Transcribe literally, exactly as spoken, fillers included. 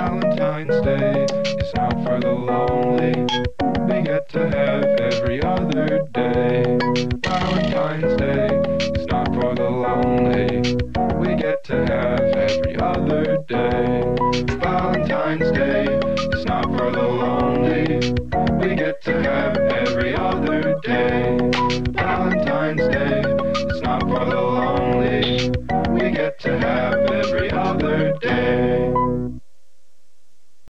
Valentine's Day is not for the lonely. We get to have every other day. Valentine's Day is not for the lonely. We get to have every other day. Valentine's Day is not for the lonely.